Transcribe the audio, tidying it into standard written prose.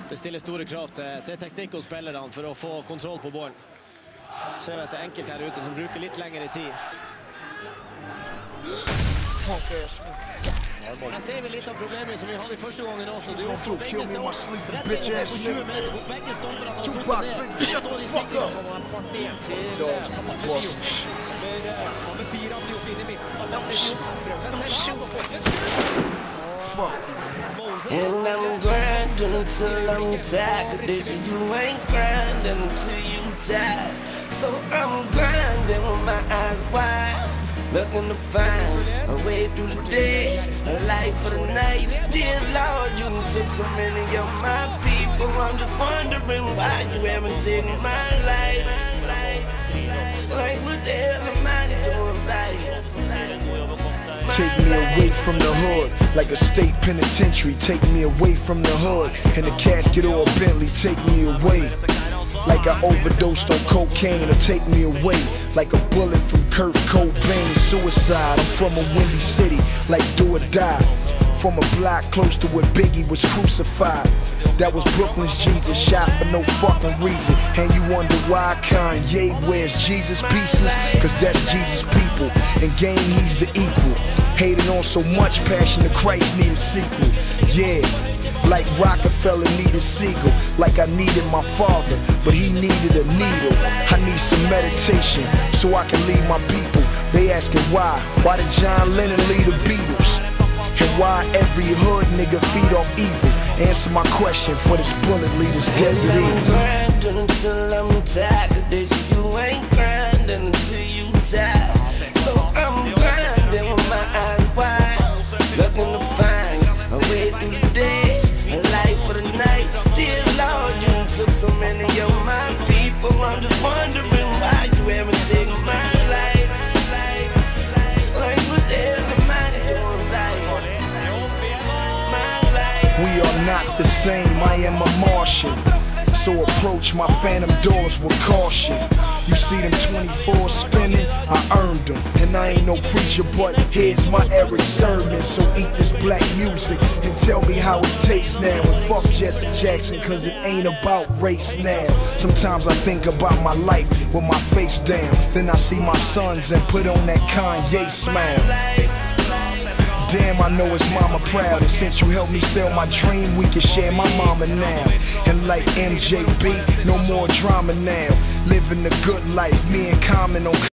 Det stiller store krav til teknikk hos spillerne for å få kontroll på ballen. Ser vi at det er enkelte her ute som bruker litt lengre tid. Her ser vi litt av problemet som vi hadde i første gangen også. Du har fått begge seg opp, retter seg på 20 meter på begge stopperne og slutter ned. Det står i sikring som han får ned til Patricio. Han pirat jo fin i midten. Patricio prøver seg selv og får et And I'm grinding until I'm tired. This you ain't grinding until you tired. So I'm grinding with my eyes wide, looking to find a way through the day, a life for the night. Dear Lord, you took so many of my people. I'm just wondering why you haven't taken my life. Like what the hell am I doing right? Take me away from the hood, like a state penitentiary. Take me away from the hood, in a casket or a Bentley. Take me away, like I overdosed on cocaine. Or take me away, like a bullet from Kurt Cobain. Suicide, I'm from a windy city, like do or die. From a block close to where Biggie was crucified. That was Brooklyn's Jesus, shot for no fucking reason. And you wonder why Kanye wears Jesus pieces? Cause that's Jesus' people, and game he's the equal. Hated on so much, Passion of Christ need a sequel. Yeah, like Rockefeller needed Siegel. Like I needed my father, but he needed a needle. I need some meditation, so I can lead my people. They asking why did John Lennon lead the Beatles? And why every hood nigga feed off evil? Answer my question for this bullet leader's Desert Eagle. I'm grinding until I'm tired of this. You ain't grinding until you tired. So I'm grinding with my eyes wide, looking to find a way through the day, a life for the night. Dear Lord, you took so many of my people. I'm just wondering why you haven't taken my life. Like what the hell am I doing right? We are not the same, I am a Martian. So approach my phantom doors with caution. You see them 24 spinning, I earned them. And I ain't no preacher, but here's my Eric sermon. So eat this black music and tell me how it tastes now. And fuck Jesse Jackson, cause it ain't about race now. Sometimes I think about my life with my face down. Then I see my sons and put on that Kanye smile. Damn, I know his mama proud. And since you helped me sell my dream, we can share my mama now. And like MJB, no more drama now. Living the good life, me and Common on